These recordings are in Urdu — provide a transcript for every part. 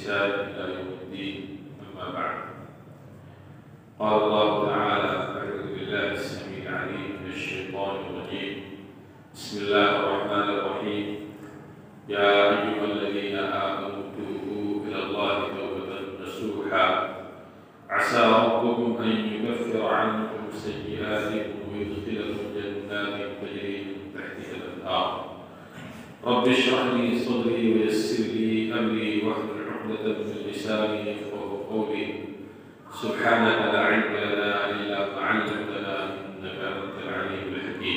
بإحسان إلى يوم الدين. أما بعد، قال الله تعالى: أعوذ بالله السميع العليم من الشيطان الرجيم. بسم الله الرحمن الرحيم. يا أيها الذين آمنوا توبوا إلى الله توبة نصوحا عسى ربكم أن يكفر عنكم سيئاتكم ويدخلكم جنات تجري من تحتها الأنهار. رب اشرح لي صدري ويسر لي أمري واحلل عقدة من لساني يفقهوا قولي. سبحانك لا علم لنا إلا ما علمتنا إنك أنت العليم الحكيم.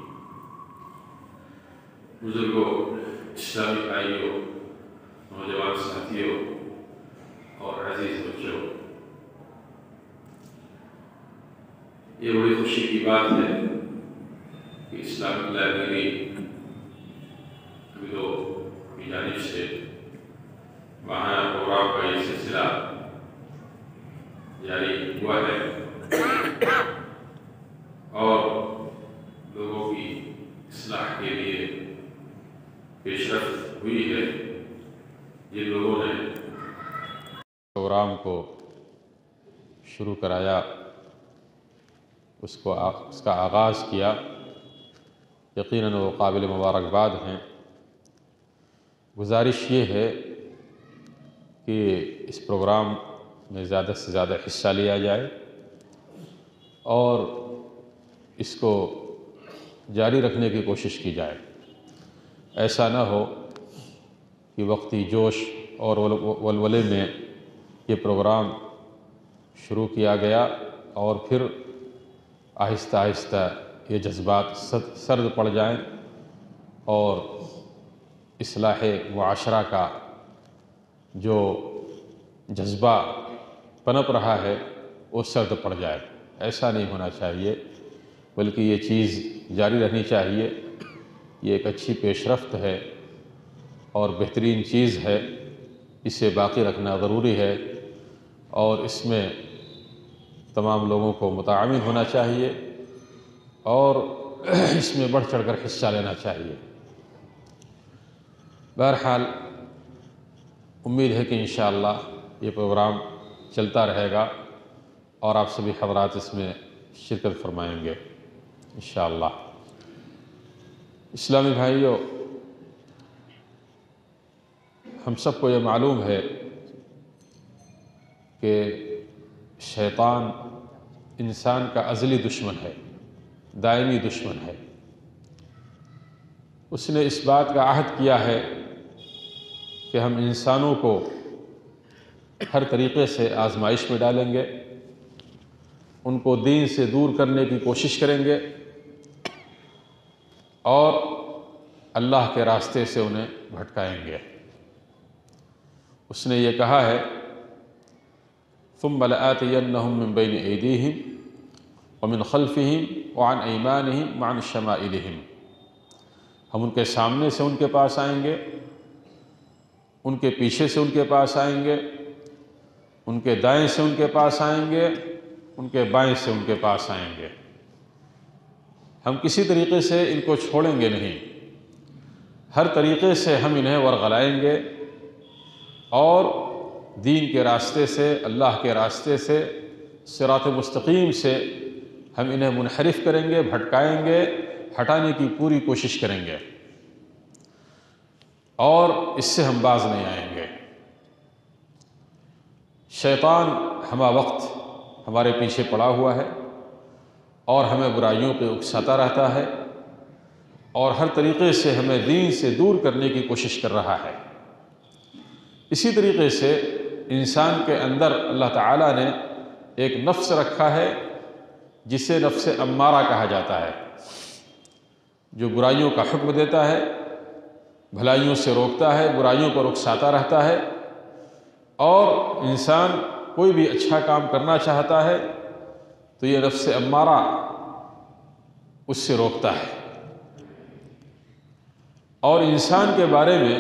بزرگوں، اسلامی بھائیوں، نوجوان ساتھیوں اور عزیز بچوں، یہ بڑی خوشی کی بات ہے کہ اسلامک لائبریری کی جانب سے ماہانہ پروگرام کا یہ سلسلہ جاری ہوا ہے اور لوگوں کی اصلاح کے لیے پیش رفت ہوئی ہے. جن لوگوں نے پروگرام کو شروع کرایا، اس کا آغاز کیا، یقیناً وہ قابل مبارکباد ہیں. گزارش یہ ہے کہ اس پروگرام میں زیادہ سے زیادہ حصہ لیا جائے اور اس کو جاری رکھنے کی کوشش کی جائے. ایسا نہ ہو کہ وقتی جوش اور ولولے میں یہ پروگرام شروع کیا گیا اور پھر آہستہ آہستہ یہ جذبات سرد پڑ جائیں اور اصلاح معاشرہ کا جو جذبہ پنپ رہا ہے وہ سرد پڑ جائے. ایسا نہیں ہونا چاہیے، بلکہ یہ چیز جاری رہنی چاہیے. یہ ایک اچھی پیش رفت ہے اور بہترین چیز ہے. اسے باقی رکھنا ضروری ہے اور اس میں تمام لوگوں کو متعاون ہونا چاہیے اور اس میں بڑھ چڑھ کر حصہ لینا چاہیے. بہرحال امید ہے کہ انشاءاللہ یہ پروگرام چلتا رہے گا اور آپ سبھی حضرات اس میں شرکت فرمائیں گے انشاءاللہ. اسلامی بھائیوں، ہم سب کو یہ معلوم ہے کہ شیطان انسان کا ازلی دشمن ہے، دائمی دشمن ہے. اس نے اس بات کا عہد کیا ہے کہ ہم انسانوں کو ہر طریقے سے آزمائش میں ڈالیں گے، ان کو دین سے دور کرنے کی کوشش کریں گے اور اللہ کے راستے سے انہیں بھٹکائیں گے. اس نے یہ کہا ہے: ثُمَّ لَآتِيَنَّهُم مِّن بَيْنِ أَيْدِيهِمْ وَمِنْ خَلْفِهِمْ وَعَنْ أَيْمَانِهِمْ وَعَنْ شَمَائِلِهِمْ. ہم ان کے سامنے سے ان کے پاس آئیں گے، ان کے پیچھے سے ان کے پاس آئیں گے، ان کے دائیں سے ان کے پاس آئیں گے، ان کے بائیں سے ان کے پاس آئیں گے. ہم کسی طریقے سے ان کو چھوڑیں گے نہیں، ہر طریقے سے ہم انہیں ورغلائیں گے اور دین کے راستے سے، اللہ کے راستے سے، صراط مستقیم سے ہم انہیں منحرف کریں گے، بھٹکائیں گے، ہٹانے کی پوری کوشش کریں گے اور اس سے ہم باز نہیں آئیں گے. شیطان ہمہ وقت ہمارے پیچھے پڑا ہوا ہے اور ہمیں برائیوں پہ اکساتا رہتا ہے اور ہر طریقے سے ہمیں دین سے دور کرنے کی کوشش کر رہا ہے. اسی طریقے سے انسان کے اندر اللہ تعالیٰ نے ایک نفس رکھا ہے جسے نفس امارہ کہا جاتا ہے، جو برائیوں کا حکم دیتا ہے، بھلائیوں سے روکتا ہے، برائیوں پر اکساتا رہتا ہے اور انسان کوئی بھی اچھا کام کرنا چاہتا ہے تو یہ نفس امارہ اس سے روکتا ہے. اور انسان کے بارے میں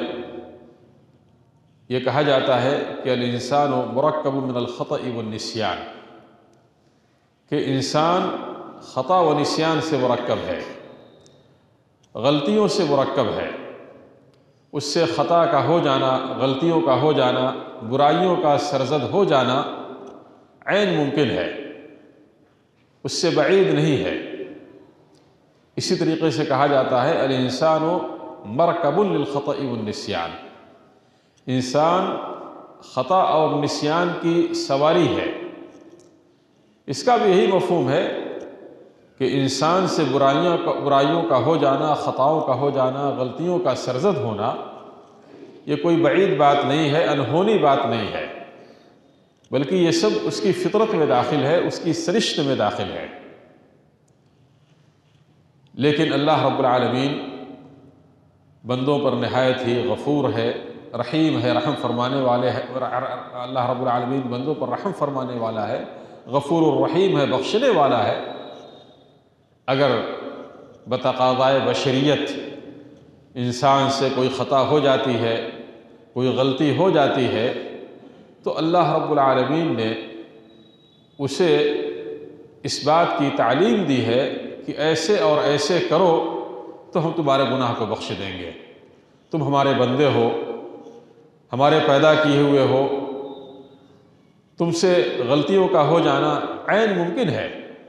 یہ کہا جاتا ہے کہ الانسان مرکب من الخطأ والنسیان، کہ انسان خطا و نسیان سے مرکب ہے، غلطیوں سے مرکب ہے. اس سے خطا کا ہو جانا، غلطیوں کا ہو جانا، برائیوں کا سرزد ہو جانا عین ممکن ہے، اس سے بعید نہیں ہے۔ اسی طریقے سے کہا جاتا ہے الانسان مرکب للخطأ والنسیان، انسان خطا اور نسیان کی سواری ہے۔ اس کا بھی یہی مفہوم ہے کہ انسان سے برائیوں کا ہو جانا، خطاؤں کا ہو جانا، غلطیوں کا سرزد ہونا، یہ کوئی بعید بات نہیں ہے، انہونی بات نہیں ہے، بلکہ یہ سب اس کی فطرت میں داخل ہے، اس کی سرشت میں داخل ہے۔ لیکن اللہ رب العالمین بندوں پر نہایت ہی غفور ہے، رحیم ہے، رحم فرمانے والے ہے، اللہ رب العالمین بندوں پر رحم فرمانے والا ہے، غفور الرحیم ہے، بخشنے والا ہے۔ اگر بتقاضائے بشریت انسان سے کوئی خطا ہو جاتی ہے، کوئی غلطی ہو جاتی ہے، تو اللہ رب العالمین نے اسے اس بات کی تعلیم دی ہے کہ ایسے اور ایسے کرو تو ہم تمہارے گناہ کو بخش دیں گے، تم ہمارے بندے ہو، ہمارے پیدا کیے ہوئے ہو، تم سے غلطیوں کا ہو جانا عین ممکن ہے،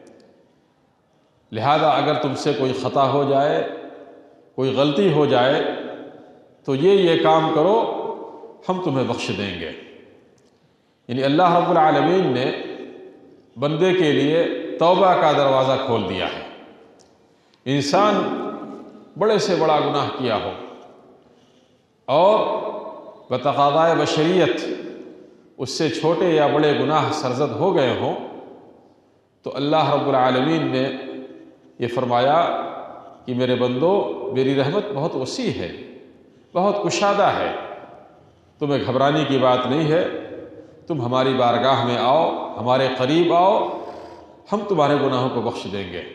لہذا اگر تم سے کوئی خطا ہو جائے، کوئی غلطی ہو جائے تو یہ کام کرو، ہم تمہیں بخش دیں گے۔ یعنی اللہ رب العالمین نے بندے کے لیے توبہ کا دروازہ کھول دیا ہے۔ انسان بڑے سے بڑا گناہ کیا ہو اور بتقاضائے بشریت اس سے چھوٹے یا بڑے گناہ سرزد ہو گئے ہوں، تو اللہ رب العالمین نے یہ فرمایا کہ میرے بندو، میری رحمت بہت وسیع ہے، بہت کشادہ ہے، تمہیں گھبرانے کی بات نہیں ہے، تم ہماری بارگاہ میں آؤ، ہمارے قریب آؤ، ہم تمہارے گناہوں کو بخش دیں گے۔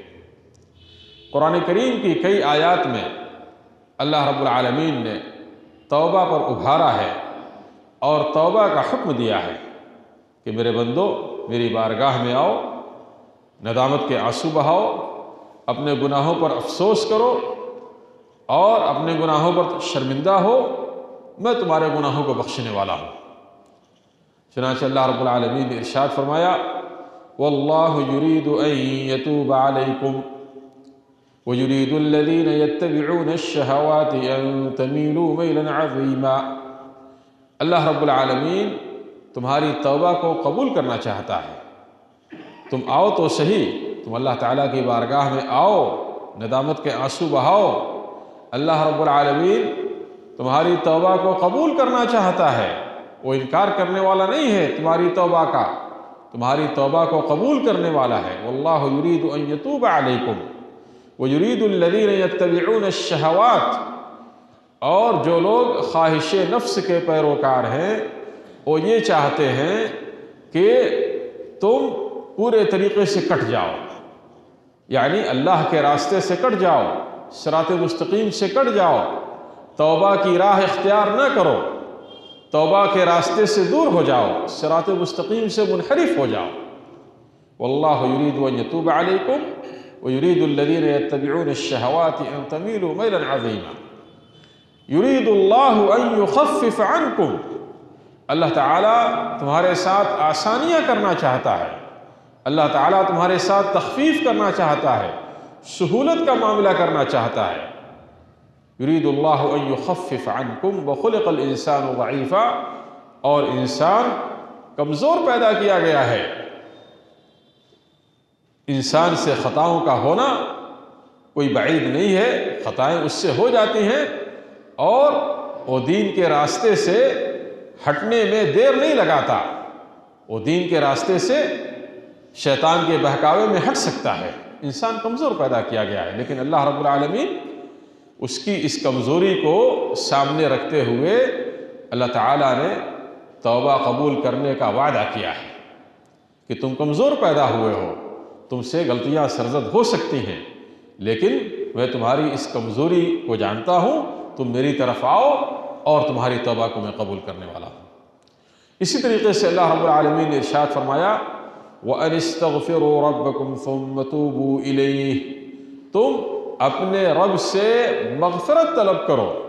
قرآن کریم کی کئی آیات میں اللہ رب العالمین نے توبہ پر ابھارا ہے اور توبہ کا حکم دیا ہے کہ میرے بندو میری بارگاہ میں آؤ، ندامت کے آنسو بہاؤ، اپنے گناہوں پر افسوس کرو اور اپنے گناہوں پر شرمندہ ہو، میں تمہارے گناہوں کو بخشنے والا ہوں۔ چنانچہ اللہ رب العالمین نے ارشاد فرمایا واللہ یرید ان یتوب علیکم وَيُرِيدُ الَّذِينَ يَتَّبِعُونَ الشَّهَوَاتِ أَن تَمِيلُوا مَيْلًا عَظِيمًا، اللہ رب العالمین تمہاری توبہ کو قبول کرنا چاہتا ہے۔ تم آؤ تو صحیح، تم اللہ تعالیٰ کی بارگاہ میں آؤ، ندامت کے آنسو بہاؤ، اللہ رب العالمین تمہاری توبہ کو قبول کرنا چاہتا ہے، وہ انکار کرنے والا نہیں ہے تمہاری توبہ کا، تمہاری توبہ کو قبول کرنے والا ہے۔ واللہ یرید ان یتوب علیکم وَيُرِيدُ الَّذِينَ يَتَّبِعُونَ الشَّهَوَاتِ، اور جو لوگ خواہش نفس کے پیروکار ہیں وہ یہ چاہتے ہیں کہ تم پورے طریقے سے کٹ جاؤ، یعنی اللہ کے راستے سے کٹ جاؤ، صراط مستقیم سے کٹ جاؤ، توبہ کی راہ اختیار نہ کرو، توبہ کے راستے سے دور ہو جاؤ، صراط مستقیم سے منحرف ہو جاؤ۔ واللہ یرید ان یتوب علیکم وَيُرِيدُ الَّذِينَ يَتَّبِعُونَ الشَّهَوَاتِ أَن تَمِيلُوا مَيْلًا عَظِيمًا يُرِيدُ اللَّهُ أَن يُخَفِّفَ عَنْكُمْ، اللہ تعالیٰ تمہارے ساتھ آسانیاں کرنا چاہتا ہے، اللہ تعالیٰ تمہارے ساتھ تخفیف کرنا چاہتا ہے، سہولت کا معاملہ کرنا چاہتا ہے۔ يُرِيدُ اللَّهُ أَن يُخَفِّفَ عَنْكُمْ وَخُلِقَ الْإِنسَانُ ضَعِيفًا، اور انسان کمزور پیدا کیا گیا ہے۔ انسان سے خطاؤں کا ہونا کوئی بعید نہیں ہے، خطائیں اس سے ہو جاتی ہیں اور وہ دین کے راستے سے ہٹنے میں دیر نہیں لگاتا، وہ دین کے راستے سے شیطان کے بہکاوے میں ہٹ سکتا ہے۔ انسان کمزور پیدا کیا گیا ہے، لیکن اللہ رب العالمین اس کی اس کمزوری کو سامنے رکھتے ہوئے اللہ تعالیٰ نے توبہ قبول کرنے کا وعدہ کیا ہے کہ تم کمزور پیدا ہوئے ہو، تم سے غلطیاں سرزد ہو سکتی ہیں، لیکن میں تمہاری اس کمزوری کو جانتا ہوں، تم میری طرف آؤ اور تمہاری توبہ کو میں قبول کرنے والا ہوں۔ اسی طریقے سے اللہ رب العالمین نے ارشاد فرمایا وَأَنِ اسْتَغْفِرُوا رَبَّكُمْ ثُمَّ تُوبُوا إِلَيْهِ، تم اپنے رب سے مغفرت طلب کرو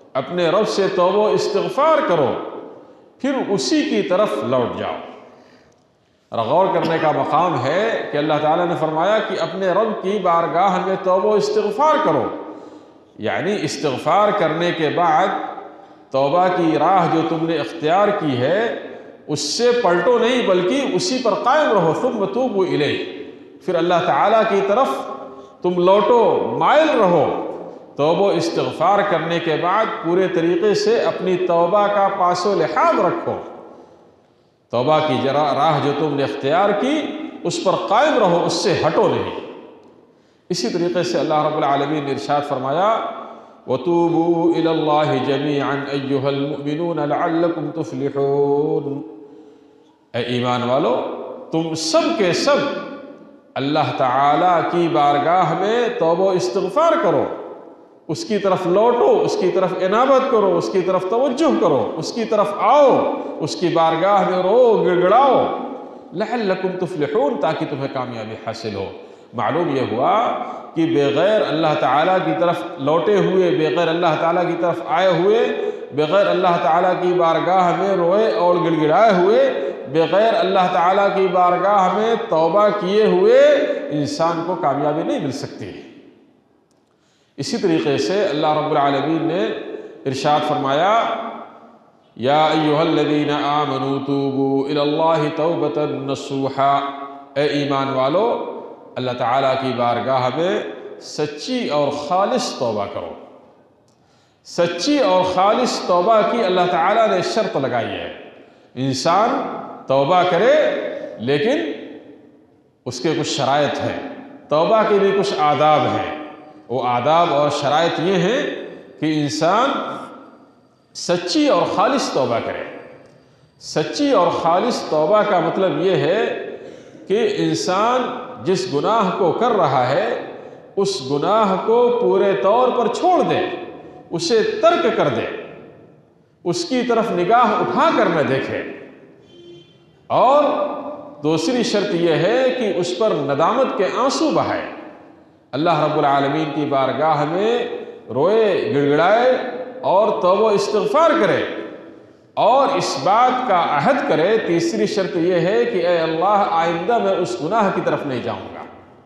اپنے رب سے توبہ و استغفار کرو، پھر اسی کی طرف لوٹ جاؤ۔ اور غور کرنے کا مقام ہے کہ اللہ تعالیٰ نے فرمایا کہ اپنے رب کی بارگاہ میں توبہ و استغفار کرو، یعنی استغفار کرنے کے بعد توبہ کی راہ جو تم نے اختیار کی ہے اس سے پلٹو نہیں، بلکہ اسی پر قائم رہو۔ ثم توبوا الیہ، پھر اللہ تعالیٰ کی طرف تم لوٹو، مائل رہو۔ توبہ و استغفار کرنے کے بعد پورے طریقے سے اپنی توبہ کا پاس و لحاظ رکھو، توبہ کی راہ جو تم نے اختیار کی اس پر قائم رہو، اس سے ہٹو نہیں۔ اسی طریقے سے اللہ رب العالمین نے ارشاد فرمایا وَتُوبُوا إِلَى اللَّهِ جَمِيعًا أَيُّهَا الْمُؤْمِنُونَ لَعَلَّكُمْ تُفْلِحُونَ، اے ایمان والو تم سب کے سب اللہ تعالیٰ کی بارگاہ میں توبہ و استغفار کرو، اس کی طرف لوٹو، اس کی طرف انابت کرو، اس کی طرف توجہ کرو، اس کی طرف آؤ، اس کی بارگاہ میں رو گڑ گڑاؤ، لعلکم تفلحون، تاکہ تمہیں کامیابی حاصل ہو۔ معلوم یہ ہوا کہ بغیر اللہ تعالیٰ کی طرف لوٹے ہوئے، بغیر اللہ تعالیٰ کی طرف آئے ہوئے، بغیر اللہ تعالیٰ کی بارگاہ میں روئے اور گڑ گڑائے ہوئے، بغیر اللہ تعالیٰ کی بارگاہ میں توبہ کیے ہوئے انسان کو کامیابی نہیں مل سکتی۔ اسی طریقے سے اللہ رب العالمین نے ارشاد فرمایا یا ایھا الذین آمنوا توبوا الی اللہ توبۃ نصوحا، اے ایمان والو اللہ تعالیٰ کی بارگاہ میں سچی اور خالص توبہ کرو۔ سچی اور خالص توبہ کی اللہ تعالیٰ نے شرط لگائی ہے۔ انسان توبہ کرے لیکن اس کے کچھ شرائط ہیں، توبہ کے بھی کچھ آداب ہیں۔ وہ آداب اور شرائط یہ ہیں کہ انسان سچی اور خالص توبہ کرے۔ سچی اور خالص توبہ کا مطلب یہ ہے کہ انسان جس گناہ کو کر رہا ہے اس گناہ کو پورے طور پر چھوڑ دے، اسے ترک کر دے، اس کی طرف نگاہ اٹھا کر نہ دیکھے۔ اور دوسری شرط یہ ہے کہ اس پر ندامت کے آنسو بہائے، اللہ رب العالمین کی بارگاہ میں روئے گڑ گڑائے اور توبہ استغفار کرے، اور اس بات کا عہد کرے۔ تیسری شرط یہ ہے کہ اے اللہ آئندہ میں اس گناہ کی طرف نہیں جاؤں گا۔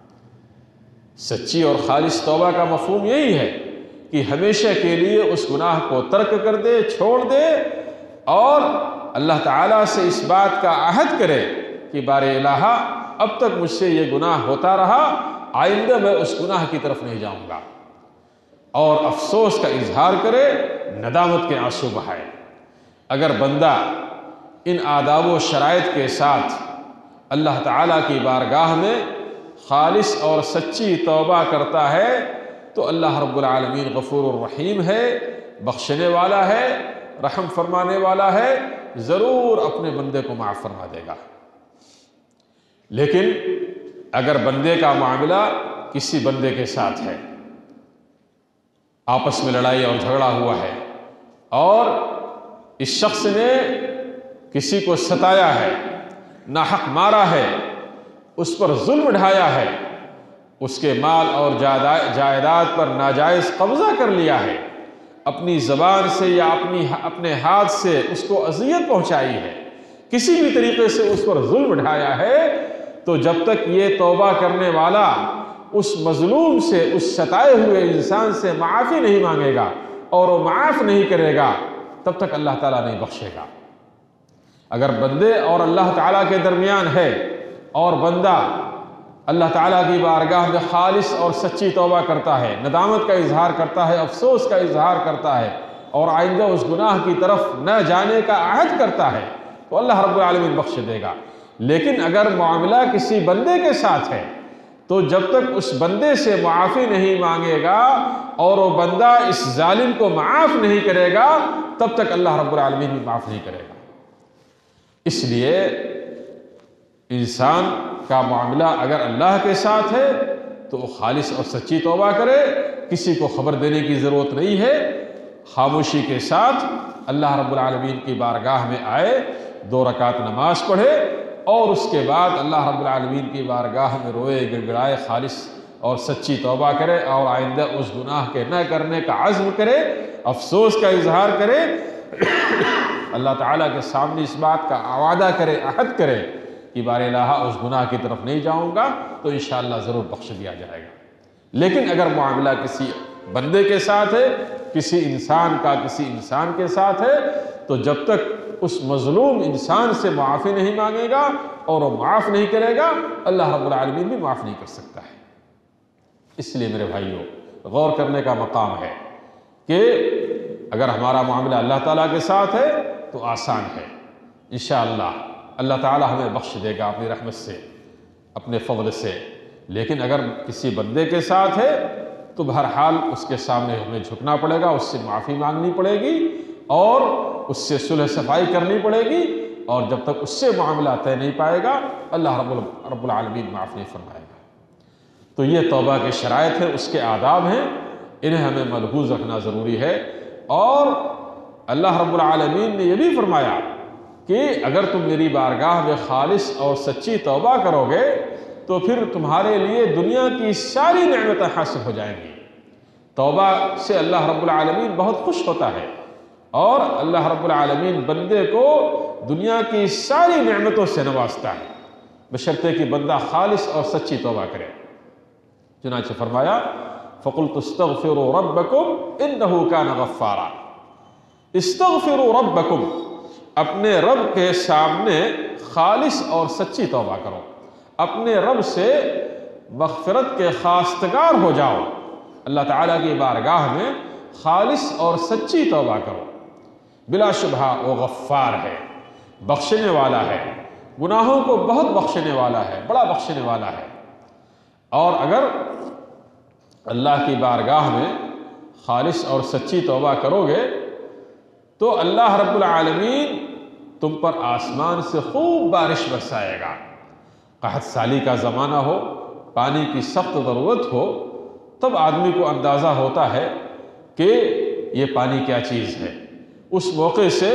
سچی اور خالص توبہ کا مفہوم یہی ہے کہ ہمیشہ کے لیے اس گناہ کو ترک کر دے، چھوڑ دے، اور اللہ تعالیٰ سے اس بات کا عہد کرے کہ بار الہ اب تک مجھ سے یہ گناہ ہوتا رہا، آئندہ میں اس گناہ کی طرف نہیں جاؤں گا، اور افسوس کا اظہار کرے، ندامت کے آنسو بہائے۔ اگر بندہ ان آداب و شرائط کے ساتھ اللہ تعالیٰ کی بارگاہ میں خالص اور سچی توبہ کرتا ہے تو اللہ رب العالمین غفور الرحیم ہے، بخشنے والا ہے، رحم فرمانے والا ہے، ضرور اپنے بندے کو معاف فرما دے گا۔ لیکن اگر بندے کا معاملہ کسی بندے کے ساتھ ہے، آپس میں لڑائی اور جھگڑا ہوا ہے، اور اس شخص نے کسی کو ستایا ہے، ناحق مارا ہے، اس پر ظلم ڈھایا ہے، اس کے مال اور جائیداد پر ناجائز قبضہ کر لیا ہے، اپنی زبان سے یا اپنے ہاتھ سے اس کو اذیت پہنچائی ہے، کسی بھی طریقے سے اس پر ظلم ڈھایا ہے، تو جب تک یہ توبہ کرنے والا اس مظلوم سے، اس ستائے ہوئے انسان سے معافی نہیں مانگے گا اور وہ معاف نہیں کرے گا، تب تک اللہ تعالیٰ نہیں بخشے گا۔ اگر بندے اور اللہ تعالیٰ کے درمیان ہے اور بندہ اللہ تعالیٰ کی بارگاہ میں خالص اور سچی توبہ کرتا ہے، ندامت کا اظہار کرتا ہے، افسوس کا اظہار کرتا ہے، اور آئندہ اس گناہ کی طرف نہ جانے کا عہد کرتا ہے، تو اللہ رب العالمین بخش دے گا۔ لیکن اگر معاملہ کسی بندے کے ساتھ ہے تو جب تک اس بندے سے معافی نہیں مانگے گا اور وہ بندہ اس ظالم کو معاف نہیں کرے گا، تب تک اللہ رب العالمین بھی معاف نہیں کرے گا۔ اس لیے انسان کا معاملہ اگر اللہ کے ساتھ ہے تو وہ خالص اور سچی توبہ کرے، کسی کو خبر دینے کی ضرورت نہیں ہے، خاموشی کے ساتھ اللہ رب العالمین کی بارگاہ میں آئے، 2 رکعت نماز پڑھے، اور اس کے بعد اللہ رب العالمین کی بارگاہ میں روئے گڑگڑائے خالص اور سچی توبہ کرے اور آئندہ اس گناہ کے نہ کرنے کا عزم کرے، افسوس کا اظہار کرے، اللہ تعالیٰ کے سامنے اس بات کا وعدہ کرے، عہد کرے کہ بار الہ اس گناہ کی طرف نہیں جاؤں گا، تو انشاءاللہ ضرور بخش دیا جائے گا۔ لیکن اگر معاملہ کسی بندے کے ساتھ ہے، کسی انسان کا کسی انسان کے ساتھ ہے، تو جب تک اس مظلوم انسان سے معافی نہیں مانگے گا اور وہ معاف نہیں کرے گا، اللہ رب العالمین بھی معاف نہیں کر سکتا ہے۔ اس لیے میرے بھائیوں، غور کرنے کا مقام ہے کہ اگر ہمارا معاملہ اللہ تعالیٰ کے ساتھ ہے تو آسان ہے، انشاءاللہ اللہ تعالیٰ ہمیں بخش دے گا اپنی رحمت سے، اپنے فضل سے۔ لیکن اگر کسی بندے کے ساتھ ہے تو بہرحال اس کے سامنے ہمیں جھکنا پڑے گا، اس سے معافی مانگنی پڑے گی اور اس سے صلح صفائی کرنی پڑے گی، اور جب تک اس سے معاملہ طے نہیں پائے گا اللہ رب العالمین معاف نہیں فرمائے گا۔ تو یہ توبہ کے شرائط ہیں، اس کے آداب ہیں، انہیں ہمیں ملحوظ رکھنا ضروری ہے۔ اور اللہ رب العالمین نے یہ بھی فرمایا کہ اگر تم میری بارگاہ میں خالص اور سچی توبہ کرو گے تو پھر تمہارے لیے دنیا کی ساری نعمتیں حاصل ہو جائیں گی۔ توبہ سے اللہ رب العالمین بہت خوش ہوتا ہے، اور اللہ رب العالمین بندے کو دنیا کی ساری نعمتوں سے نوازتا ہے، بشرطے کہ بندہ خالص اور سچی توبہ کرے۔ چنانچہ فرمایا فَقُلْتُ اسْتَغْفِرُوا رَبَّكُمْ إِنَّهُ كَانَ غَفَّارًا۔ اسْتَغْفِرُوا رَبَّكُمْ، اپنے رب کے سامنے خالص اور سچی توبہ کرو، اپنے رب سے مغفرت کے خواستگار ہو جاؤ، اللہ تعالیٰ کی بارگاہ میں خالص اور سچی توبہ کرو۔ بلا شبہ وہ غفار ہے، بخشنے والا ہے، گناہوں کو بہت بخشنے والا ہے، بڑا بخشنے والا ہے۔ اور اگر اللہ کی بارگاہ میں خالص اور سچی توبہ کرو گے تو اللہ رب العالمین تم پر آسمان سے خوب بارش برسائے گا۔ قحط سالی کا زمانہ ہو، پانی کی سخت ضرورت ہو، تب آدمی کو اندازہ ہوتا ہے کہ یہ پانی کیا چیز ہے۔ اس موقع سے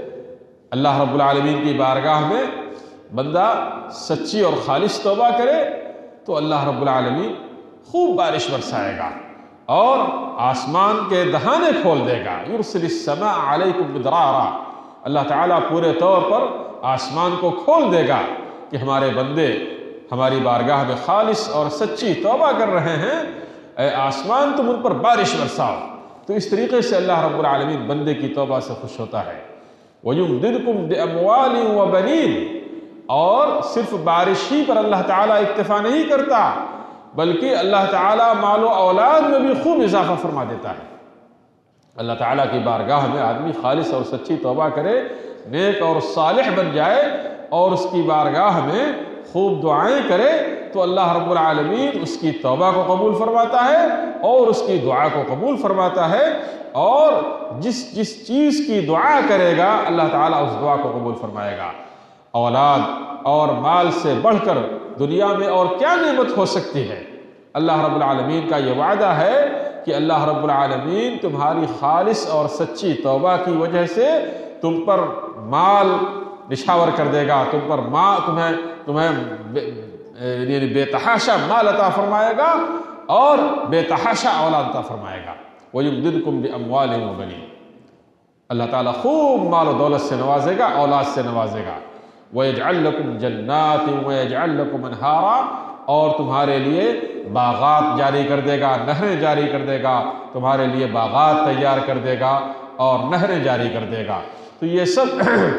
اللہ رب العالمین کی بارگاہ میں بندہ سچی اور خالص توبہ کرے تو اللہ رب العالمین خوب بارش برسائے گا اور آسمان کے دہانے کھول دے گا۔ یرسل السماء علیکم مدرارا، اللہ تعالیٰ پورے طور پر آسمان کو کھول دے گا کہ ہمارے بندے ہماری بارگاہ میں خالص اور سچی توبہ کر رہے ہیں، اے آسمان تم ان پر بارش برساؤ۔ تو اس طریقے سے اللہ رب العالمین بندے کی توبہ سے خوش ہوتا ہے۔ وَيُمْدِدْكُمْ بِأَمْوَالٍ وَبَنِينَ، اور صرف بارش ہی پر اللہ تعالیٰ اکتفا نہیں کرتا، بلکہ اللہ تعالیٰ مال و اولاد میں بھی خوب اضافہ فرما دیتا ہے۔ اللہ تعالیٰ کی بارگاہ میں آدمی خالص اور سچی توبہ کرے، نیک اور صالح بن جائے اور اس کی بارگاہ میں خوب دعائیں کرے تو اللہ رب العالمین اس کی توبہ کو قبول فرماتا ہے اور اس کی دعا کو قبول فرماتا ہے، اور جس چیز کی دعا کرے گا اللہ تعالیٰ اس دعا کو قبول فرمائے گا۔ اولاد اور مال سے بڑھ کر دنیا میں اور کیا نعمت ہو سکتی ہے؟ اللہ رب العالمین کا یہ وعدہ ہے کہ اللہ رب العالمین تمہاری خالص اور سچی توبہ کی وجہ سے تم پر مال نشاور کر دے گا، تم پر تمہیں یعنی بے تحاشا مال عطا فرمائے گا اور بے تحاشا اولاد عطا فرمائے گا۔ وَيُمْدِدْكُمْ بِأَمْوَالٍ وَبَنِينَ، اللہ تعالیٰ خوب مال و دولت سے نوازے گا، اولاد سے نوازے گا۔ وَيَجْعَلْ لَكُمْ جَنَّاتٍ وَيَجْعَلْ لَكُمْ أَنْهَارًا، اور تمہارے لیے باغات جاری کر دے گا، نہریں جاری کر دے گا، تمہارے لیے باغات تیار کر دے گا اور نہریں جاری کر دے گا۔ تو یہ سب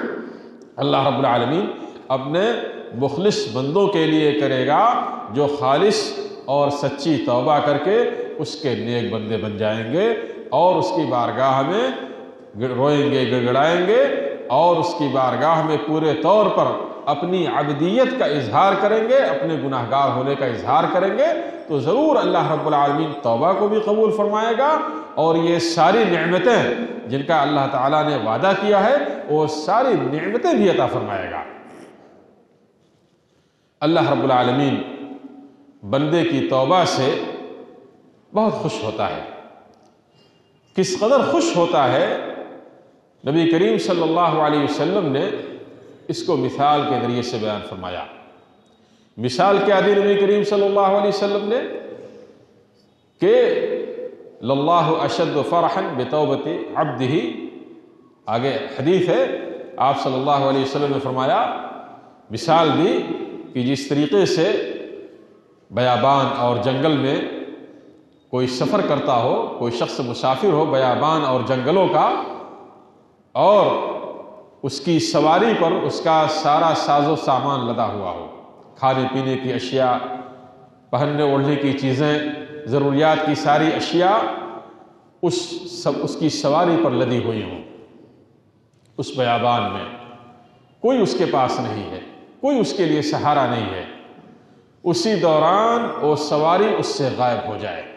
اللہ رب العالمین اپنے مخلص بندوں کے لیے کرے گا جو خالص اور سچی توبہ کر کے اس کے نیک بندے بن جائیں گے اور اس کی بارگاہ میں روئیں گے، گڑگڑائیں گے اور اس کی بارگاہ میں پورے طور پر اپنی عبدیت کا اظہار کریں گے، اپنے گناہگار ہونے کا اظہار کریں گے، تو ضرور اللہ رب العالمین توبہ کو بھی قبول فرمائے گا اور یہ ساری نعمتیں جن کا اللہ تعالیٰ نے وعدہ کیا ہے وہ ساری نعمتیں بھی عطا فرمائے گا۔ اللہ رب العالمین بندے کی توبہ سے بہت خوش ہوتا ہے۔ کس قدر خوش ہوتا ہے، نبی کریم صلی اللہ علیہ وسلم نے اس کو مثال کے ذریعے سے بیان فرمایا۔ مثال کیا دی نبی کریم صلی اللہ علیہ وسلم نے؟ کہ للہ اشد فرحا بتوبۃ عبدہ، آگے حدیث ہے، آپ صلی اللہ علیہ وسلم نے فرمایا، مثال دی کہ جس طریقے سے بیابان اور جنگل میں کوئی سفر کرتا ہو، کوئی شخص مسافر ہو بیابان اور جنگلوں کا، اور اس کی سواری پر اس کا سارا ساز و سامان لدا ہوا ہو، کھانے پینے کی اشیاء، پہننے اوڑھنے کی چیزیں، ضروریات کی ساری اشیاء اس کی سواری پر لدی ہوئی ہوں، اس بیابان میں کوئی اس کے پاس نہیں ہے، کوئی اس کے لیے سہارا نہیں ہے، اسی دوران وہ سواری اس سے غائب ہو جائے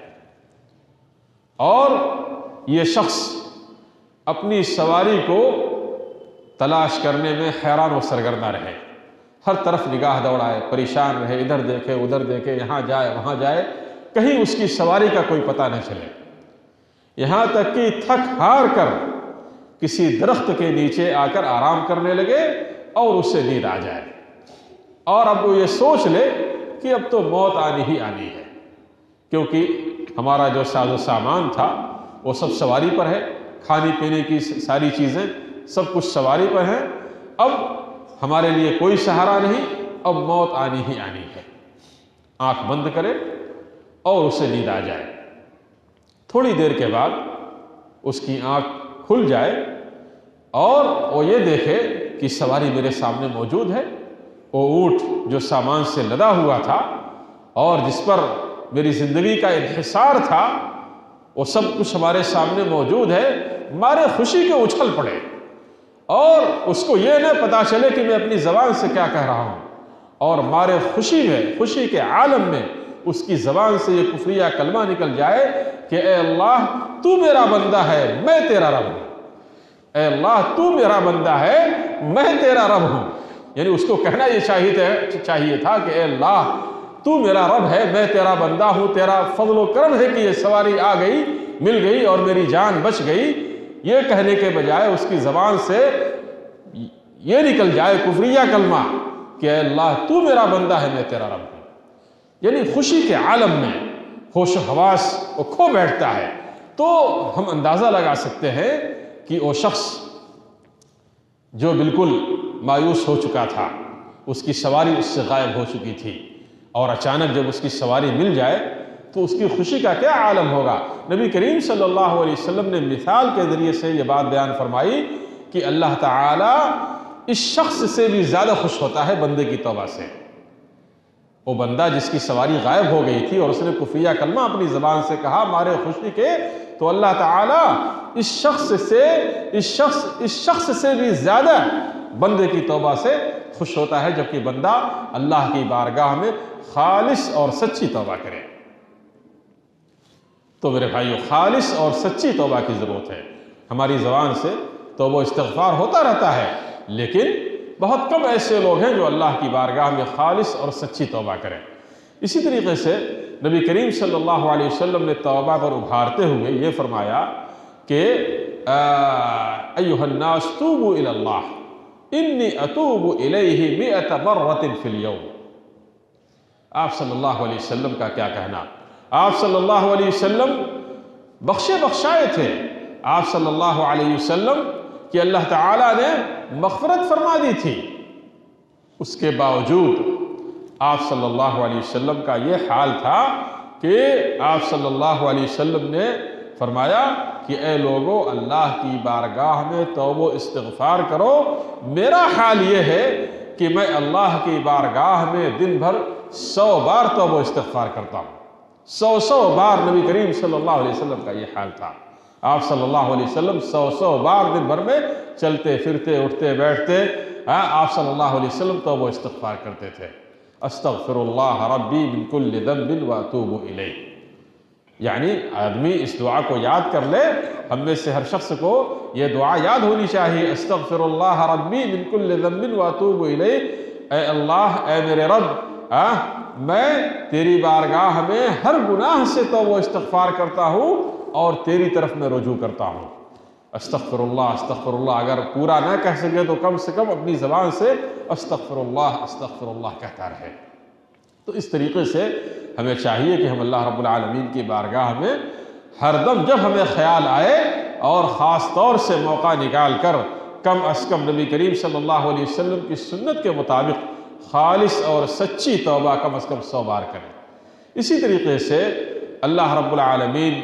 اور یہ شخص اپنی سواری کو تلاش کرنے میں حیران و سرگردہ رہے، ہر طرف نگاہ دوڑائے، پریشان رہے، ادھر دیکھے ادھر دیکھے، یہاں جائے وہاں جائے، کہیں اس کی سواری کا کوئی پتہ نہ چلے، یہاں تک کہ تھک ہار کر کسی درخت کے نیچے آ کر آرام کرنے لگے اور اس سے نیند آ جائے، اور اب وہ یہ سوچ لے کہ اب تو موت آنی ہی آنی ہے، کیونکہ ہمارا جو ساز و سامان تھا وہ سب سواری پر ہے، کھانے پینے کی ساری چیزیں سب کچھ سواری پر ہیں، اب ہمارے لیے کوئی سہارا نہیں، اب موت آنی ہی آنی ہے، آنکھ بند کرے اور اسے نیند آ جائے، تھوڑی دیر کے بعد اس کی آنکھ کھل جائے اور وہ یہ دیکھے کہ سواری میرے سامنے موجود ہے، وہ اونٹ جو سامان سے لدا ہوا تھا اور جس پر میری زندگی کا انحصار تھا، وہ سب کچھ ہمارے سامنے موجود ہے، مارے خوشی کے اچھل پڑے، اور اس کو یہ نہ پتا چلے کہ میں اپنی زبان سے کیا کہہ رہا ہوں، اور مارے خوشی میں، خوشی کے عالم میں اس کی زبان سے یہ کفریہ کلمہ نکل جائے کہ اے اللہ تو میرا بندہ ہے، میں تیرا رب ہوں، اے اللہ تو میرا بندہ ہے، میں تیرا رب ہوں، یعنی اس کو کہنا یہ چاہیے تھا کہ اے اللہ تو میرا رب ہے، میں تیرا بندہ ہوں، تیرا فضل و کرم ہے کہ یہ سواری آ گئی، مل گئی اور میری جان بچ گئی، یہ کہنے کے بجائے اس کی زبان سے یہ نکل جائے کفریہ کلمہ کہ اے اللہ تو میرا بندہ ہے، میں تیرا رب ہوں، یعنی خوشی کے عالم میں ہوش و حواس وہ کھو بیٹھتا ہے، تو ہم اندازہ لگا سکتے ہیں کہ وہ شخص جو بالکل مایوس ہو چکا تھا، اس کی سواری اس سے غائب ہو چکی تھی، اور اچانک جب اس کی سواری مل جائے تو اس کی خوشی کا کیا عالم ہوگا۔ نبی کریم صلی اللہ علیہ وسلم نے مثال کے ذریعے سے یہ بات بیان فرمائی کہ اللہ تعالیٰ اس شخص سے بھی زیادہ خوش ہوتا ہے بندے کی توبہ سے، وہ بندہ جس کی سواری غائب ہو گئی تھی اور اس نے کفریہ کلمہ اپنی زبان سے کہا مارے خوشی کے، تو اللہ تعالیٰ اس شخص سے بھی زیادہ بندے کی توبہ سے خوش ہوتا ہے، جبکہ بندہ اللہ کی بارگاہ میں خالص اور سچی توبہ کرے۔ تو میرے بھائیو، خالص اور سچی توبہ کی ضرورت ہے، ہماری زبان سے توبہ و استغفار ہوتا رہتا ہے، لیکن بہت کم ایسے لوگ ہیں جو اللہ کی بارگاہ میں خالص اور سچی توبہ کریں۔ اسی طریقے سے نبی کریم صلی اللہ علیہ وسلم نے توبہ پر ابھارتے ہوئے یہ فرمایا کہ ایھا الناس توبوا الی اللہ انی اتوب الیہ 100 مرۃ فی اليوم۔ آپ صلی اللہ علیہ وسلم کا کیا کہنا، آپ صلی اللہ علیہ وسلم بخشائے تھے، آپ صلی اللہ علیہ وسلم کہ اللہ تعالیٰ نے مغفرت فرما دی تھی، اس کے باوجود آپ صلی اللہ علیہ وسلم کا یہ حال تھا کہ آپ صلی اللہ علیہ وسلم نے فرمایا کہ اے لوگو اللہ کی بارگاہ میں توبہ و استغفار کرو، میرا حال یہ ہے کہ میں اللہ کی بارگاہ میں دن بھر 100 بار توبہ و استغفار کرتا ہوں، 100 بار نبی کریم صلی اللہ علیہ وسلم کا یہ حال تھا، آپ صلی اللہ علیہ وسلم 100 بار دن بھر میں چلتے پھرتے اٹھتے بیٹھتے آپ صلی اللہ علیہ وسلم توبہ و استغفار کرتے تھے۔ استغفر اللہ ربی من کل ذنب واتوب الیہ، یعنی آدمی اس دعا کو یاد کر لے، ہم میں سے ہر شخص کو یہ دعا یاد ہونی چاہیے، استغفر اللہ ربی من کل ذنب واتوب الیہ، اے اللہ اے میرے رب، میں تیری بارگاہ میں ہر گناہ سے توبہ و استغفار کرتا ہوں اور تیری طرف میں رجوع کرتا ہوں۔ استغفر اللہ اگر پورا نہ کہہ سکے تو کم سے کم اپنی زبان سے استغفر اللہ کہتا رہے۔ تو اس طریقے سے ہمیں چاہیے کہ ہم اللہ رب العالمین کی بارگاہ میں ہر دم جب ہمیں خیال آئے اور خاص طور سے موقع نکال کر کم از کم نبی کریم صلی اللہ علیہ وسلم کی سنت کے مطابق خالص اور سچی توبہ کم از کم 100 بار کریں۔ اسی طریقے سے اللہ رب العالمین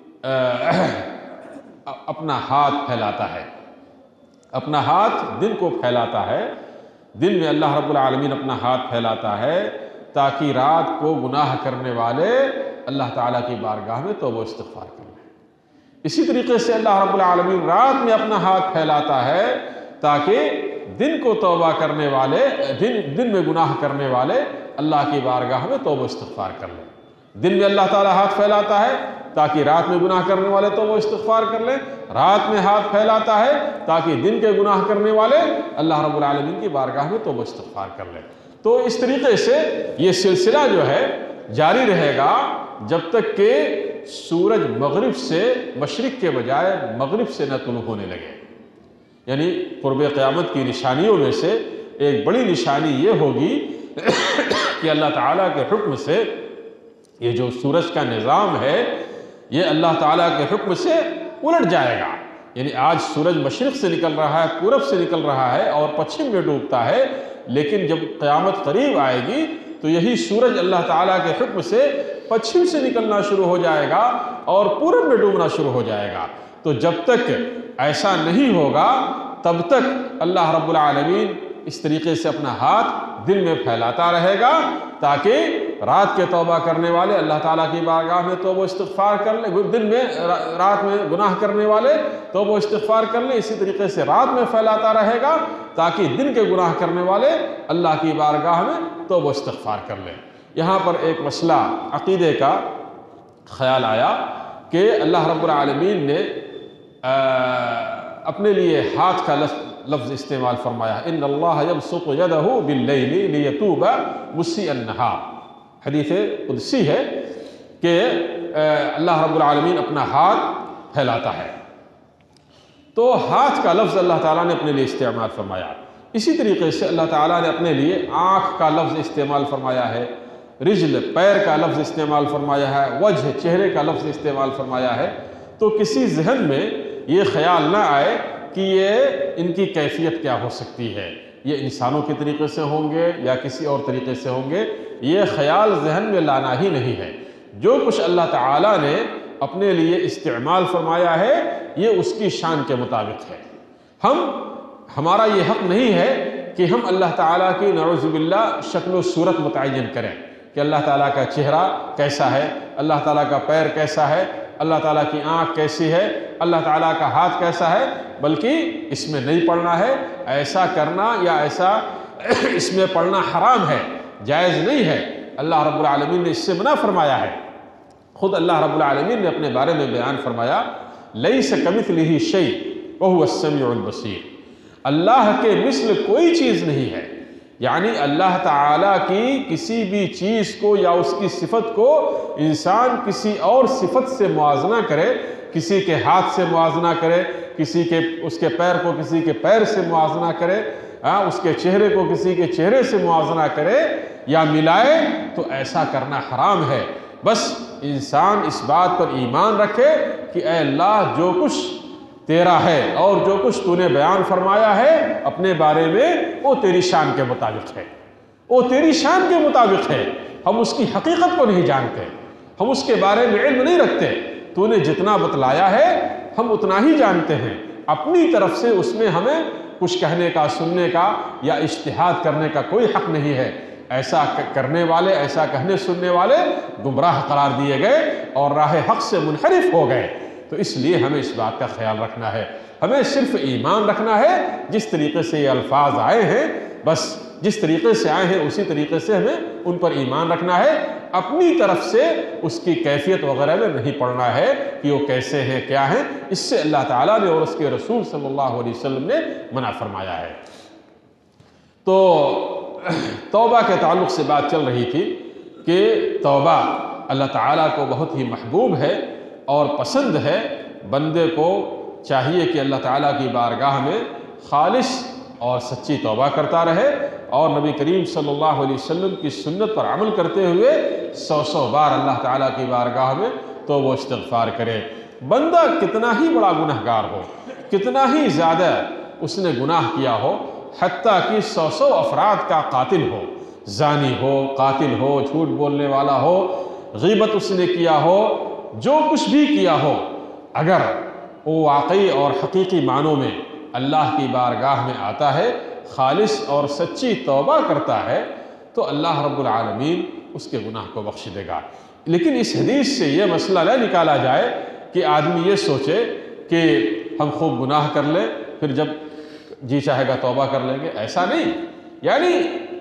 اپنا ہاتھ پھیلاتا ہے، اپنا ہاتھ دن کو پھیلاتا ہے، دن میں اللہ رب العالمین اپنا ہاتھ پھیلاتا ہے تاکہ رات کو گناہ کرنے والے اللہ تعالیٰ کی بارگاہ میں توبہ و استغفار کریں۔ اسی طریقے سے اللہ رب العالمین رات میں اپنا ہاتھ پھیلاتا ہے تاکہ دن کو توبہ کرنے والے دن میں گناہ کرنے والے اللہ کی بارگاہ میں توبہ و استغفار کر لیں۔ دن میں اللہ تعالیٰ ہاتھ پھیلاتا ہے تاکہ رات میں گناہ کرنے والے توبہ و استغفار کر لیں، رات میں ہاتھ پھیلاتا ہے تاکہ دن کے گناہ کرنے والے اللہ رب العالمین کی بارگاہ میں توبہ و استغفار کر لیں۔ تو اس طریقے سے یہ سلسلہ جو ہے جاری رہے گا جب تک کہ سورج مغرب سے مشرق کے بجائے مغرب سے نہ طلوع ہونے لگے۔ یعنی قرب قیامت کی نشانیوں میں سے ایک بڑی نشانی یہ ہوگی کہ اللہ تعالیٰ کے حکم سے یہ جو سورج کا نظام ہے یہ اللہ تعالیٰ کے حکم سے الٹ جائے گا۔ یعنی آج سورج مشرق سے نکل رہا ہے، پورب سے نکل رہا ہے اور پچھم میں ڈوبتا ہے، لیکن جب قیامت قریب آئے گی تو یہی سورج اللہ تعالیٰ کے حکم سے پچھم سے نکلنا شروع ہو جائے گا اور پورب میں ڈوبنا شروع ہو جائے گا۔ تو جب تک ایسا نہیں ہوگا تب تک اللہ رب العالمین اس طریقے سے اپنا ہاتھ دن میں پھیلاتا رہے گا تاکہ رات کے توبہ کرنے والے اللہ تعالیٰ کی بارگاہ میں توبہ و استغفار کر لیں، دن میں رات میں گناہ کرنے والے توبہ و استغفار کر لیں۔ اسی طریقے سے رات میں پھیلاتا رہے گا تاکہ دن کے گناہ کرنے والے اللہ کی بارگاہ میں توبہ و استغفار کر لیں۔ یہاں پر ایک مسئلہ عقیدے کا خیال آیا کہ اللہ رب العالمین نے اپنے لیے ہاتھ کا لفظ استعمال فرمایا ہے، ان اللہ یبسط یدہ باللیل لیتوب مسیء النہار۔ حدیث قدسی ہے کہ اللہ رب العالمین اپنا ہاتھ پھیلاتا ہے، تو ہاتھ کا لفظ اللہ تعالیٰ نے اپنے لیے استعمال فرمایا۔ اسی طریقے سے اللہ تعالیٰ نے اپنے لیے آنکھ کا لفظ استعمال فرمایا ہے، رجل پیر کا لفظ استعمال فرمایا ہے، وجہ چہرے کا لفظ استعمال فرمایا ہے۔ تو کسی ذہن میں یہ خیال نہ آئے کہ یہ ان کی کیفیت کیا ہو سکتی ہے، یہ انسانوں کے طریقے سے ہوں گے یا کسی اور طریقے سے ہوں گے، یہ خیال ذہن میں لانا ہی نہیں ہے۔ جو کچھ اللہ تعالیٰ نے اپنے لیے استعمال فرمایا ہے یہ اس کی شان کے مطابق ہے۔ ہمارا یہ حق نہیں ہے کہ ہم اللہ تعالیٰ کی نعوذ باللہ شکل و صورت متعین کریں کہ اللہ تعالیٰ کا چہرہ کیسا ہے، اللہ تعالیٰ کا پیر کیسا ہے، اللہ تعالیٰ کی آنکھ کیسی ہے، اللہ تعالیٰ کا ہاتھ کیسا ہے، بلکہ اس میں نہیں پڑھنا ہے۔ ایسا کرنا یا ایسا اس میں پڑھنا حرام ہے، جائز نہیں ہے۔ اللہ رب العالمین نے اس سے منع فرمایا ہے۔ خود اللہ رب العالمین نے اپنے بارے میں بیان فرمایا، لیس کمثلہ شیء وہو السمیع البصیر، اللہ کے مثل کوئی چیز نہیں ہے۔ یعنی اللہ تعالیٰ کی کسی بھی چیز کو یا اس کی صفت کو انسان کسی اور صفت سے موازنہ کرے، کسی کے ہاتھ سے موازنہ کرے، اس کے پیر کو کسی کے پیر سے موازنہ کرے، اس کے چہرے کو کسی کے چہرے سے موازنہ کرے یا ملائے، تو ایسا کرنا حرام ہے۔ بس انسان اس بات پر ایمان رکھے کہ اے اللہ جو کچھ تیرا ہے اور جو کچھ تو نے بیان فرمایا ہے اپنے بارے میں وہ تیری شان کے مطابق ہے، وہ تیری شان کے مطابق ہے۔ ہم اس کی حقیقت کو نہیں جانتے، ہم اس کے بارے میں علم نہیں رکھتے۔ تو نے جتنا بتلایا ہے ہم اتنا ہی جانتے ہیں، اپنی طرف سے اس میں ہمیں کچھ کہنے کا، سننے کا یا اجتہاد کرنے کا کوئی حق نہیں ہے۔ ایسا کرنے والے، ایسا کہنے سننے والے گمراہ قرار دیے گئے اور راہ حق سے منحرف ہو گئے۔ تو اس لیے ہمیں اس بات کا خیال رکھنا ہے، ہمیں صرف ایمان رکھنا ہے۔ جس طریقے سے یہ الفاظ آئے ہیں، بس جس طریقے سے آئے ہیں اسی طریقے سے ہمیں ان پر ایمان رکھنا ہے، اپنی طرف سے اس کی کیفیت وغیرہ میں نہیں پڑھنا ہے کہ وہ کیسے ہیں، کیا ہیں۔ اس سے اللہ تعالیٰ نے اور اس کے رسول صلی اللہ علیہ وسلم نے منع فرمایا ہے۔ تو توبہ کے تعلق سے بات چل رہی تھی کہ توبہ اللہ تعالیٰ کو بہت ہی محبوب ہے اور پسند ہے۔ بندے کو چاہیے کہ اللہ تعالیٰ کی بارگاہ میں خالص اور سچی توبہ کرتا رہے اور نبی کریم صلی اللہ علیہ وسلم کی سنت پر عمل کرتے ہوئے 100 بار اللہ تعالیٰ کی بارگاہ میں توبہ و استغفار کرے۔ بندہ کتنا ہی بڑا گنہگار ہو، کتنا ہی زیادہ اس نے گناہ کیا ہو، حتیٰ کہ 100 افراد کا قاتل ہو، زانی ہو، قاتل ہو، جھوٹ بولنے والا ہو، غیبت اس نے کیا ہو، جو کچھ بھی کیا ہو، اگر وہ واقعی اور حقیقی معنوں میں اللہ کی بارگاہ میں آتا ہے، خالص اور سچی توبہ کرتا ہے، تو اللہ رب العالمین اس کے گناہ کو بخش دے گا۔ لیکن اس حدیث سے یہ مسئلہ نہ نکالا جائے کہ آدمی یہ سوچے کہ ہم خوب گناہ کر لیں، پھر جب جی چاہے گا توبہ کر لیں گے، ایسا نہیں۔ یعنی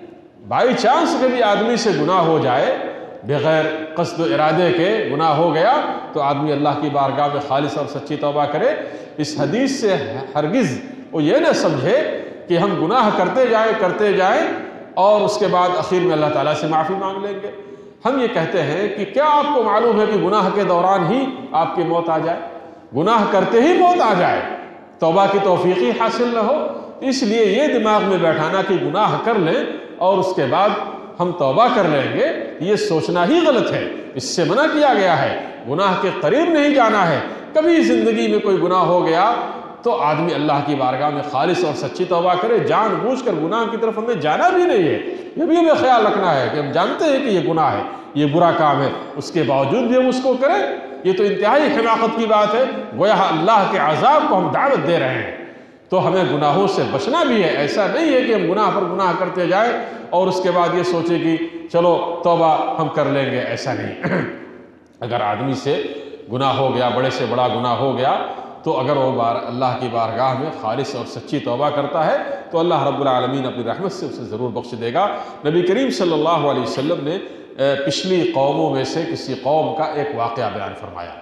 بائی چانس کبھی آدمی سے گناہ ہو جائے، بغیر قصد و ارادے کے گناہ ہو گیا، تو آدمی اللہ کی بارگاہ میں خالص اور سچی توبہ کرے۔ اس حدیث سے ہرگز وہ یہ نہ سمجھے کہ ہم گناہ کرتے جائیں اور اس کے بعد اخیر میں اللہ تعالیٰ سے معافی مانگ لیں گے۔ ہم یہ کہتے ہیں کہ کیا آپ کو معلوم ہے کہ گناہ کے دوران ہی آپ کی موت آ جائے، گناہ کرتے ہی موت آ جائے، توبہ کی توفیق ہی حاصل نہ ہو؟ اس لیے یہ دماغ میں بیٹھانا کہ گناہ کر لیں اور اس کے بعد ہم توبہ کر لیں گے، یہ سوچنا ہی غلط ہے۔ اس سے منع کیا گیا ہے، گناہ کے قریب نہیں جانا ہے۔ کبھی زندگی میں کوئی گناہ ہو گیا تو آدمی اللہ کی بارگاہ میں خالص اور سچی توبہ کرے، جان بوجھ کر گناہ کی طرف ہمیں جانا بھی نہیں ہے۔ یہ بھی ہمیں خیال رکھنا ہے کہ ہم جانتے ہیں کہ یہ گناہ ہے، یہ برا کام ہے، اس کے باوجود بھی ہم اس کو کریں، یہ تو انتہائی حماقت کی بات ہے۔ گویا اللہ کے عذاب کو ہم دعوت دے رہے ہیں۔ تو ہمیں گناہوں سے بچنا بھی ہے۔ ایسا نہیں ہے کہ ہم گناہ پر گناہ کرتے جائیں اور اس کے بعد یہ سوچیں کہ چلو توبہ ہم کر لیں گے، ایسا نہیں۔ اگر آدمی سے گناہ ہو گیا، بڑے سے بڑا گناہ ہو گیا، تو اگر وہ اللہ کی بارگاہ میں خالص اور سچی توبہ کرتا ہے تو اللہ رب العالمین اپنی رحمت سے اسے ضرور بخش دے گا۔ نبی کریم صلی اللہ علیہ وسلم نے پچھلی قوموں میں سے کسی قوم کا ایک واقعہ بیان فرمایا،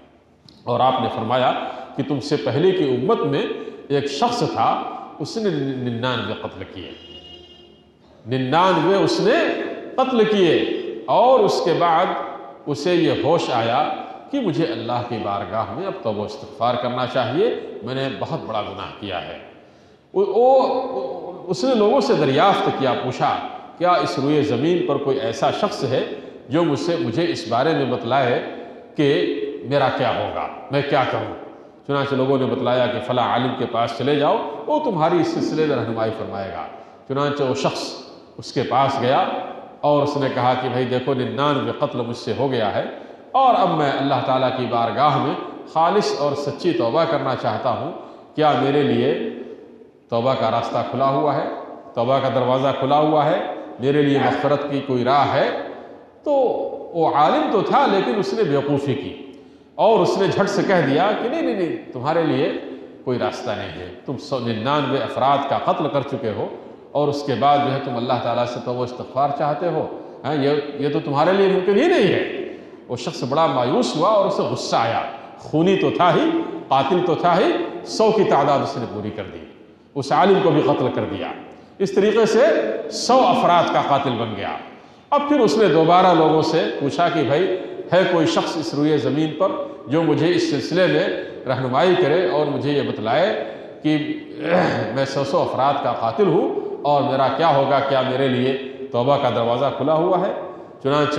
اور آپ نے فرمایا کہ تم سے پہلے کی امت میں ایک شخص تھا، اس نے 99 قتل کیے، 99 اس نے قتل کیے، اور اس کے بعد اسے یہ ہوش آیا کہ مجھے اللہ کی بارگاہ میں اب توبہ استغفار کرنا چاہیے، میں نے بہت بڑا گناہ کیا ہے۔ اس نے لوگوں سے دریافت کیا، پوچھا کیا اس روئے زمین پر کوئی ایسا شخص ہے جو مجھے اس بارے میں بتلائے کہ میرا کیا ہوگا، میں کیا کروں؟ چنانچہ لوگوں نے بتلایا کہ فلاں عالم کے پاس چلے جاؤ، وہ تمہاری اس سلسلے میں رہنمائی فرمائے گا۔ چنانچہ وہ شخص اس کے پاس گیا اور اس نے کہا کہ بھائی دیکھو 99 قتل مجھ سے ہو گیا ہے، اور اب میں اللہ تعالیٰ کی بارگاہ میں خالص اور سچی توبہ کرنا چاہتا ہوں، کیا میرے لیے توبہ کا راستہ کھلا ہوا ہے، توبہ کا دروازہ کھلا ہوا ہے، میرے لیے مغفرت کی کوئی راہ ہے؟ تو وہ عالم تو تھا لیکن اس نے بیوقوفی کی، اور اس نے جھٹ سے کہہ دیا کہ نہیں تمہارے لیے کوئی راستہ نہیں ہے، تم 99 افراد کا قتل کر چکے ہو، اور اس کے بعد جو ہے تم اللہ تعالیٰ سے توبہ استغفار چاہتے ہو، یہ تو تمہارے لیے ممکن ہی نہیں ہے۔ وہ شخص بڑا مایوس ہوا اور اسے غصہ آیا، خونی تو تھا ہی، قاتل تو تھا ہی، 100 کی تعداد اس نے پوری کر دی، اس عالم کو بھی قتل کر دیا۔ اس طریقے سے 100 افراد کا قاتل بن گیا۔ اب پھر اس نے دوبارہ لوگوں سے پوچھا کہ بھائی ہے کوئی شخص اس روئے زمین پر جو مجھے اس سلسلے میں رہنمائی کرے اور مجھے یہ بتلائے کہ میں 100 افراد کا قاتل ہوں اور میرا کیا ہوگا، کیا میرے لیے توبہ کا دروازہ کھلا ہوا ہے؟ چنانچہ